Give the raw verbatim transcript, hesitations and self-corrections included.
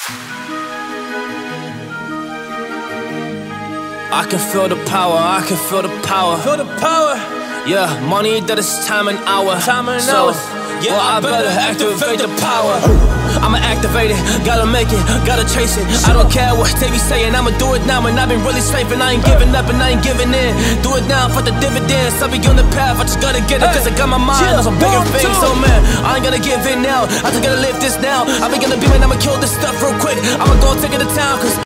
I can feel the power, I can feel the power. Feel the power. Yeah, money that is time and hour. Time and so, hours. Yeah, well, I, I better, better activate the power. I'ma activate it, gotta make it, gotta chase it. I don't care what they be saying, I'ma do it now. And I've been really slaving, I ain't giving up and I ain't giving in. Do it now for the dividends, I'll be on the path, I just gotta get it. Cause I got my mind on some bigger things. So man, I ain't gonna give in now, I just gotta live this now. I be gonna be man, I'ma kill this stuff real quick. I'ma go take it to town, cause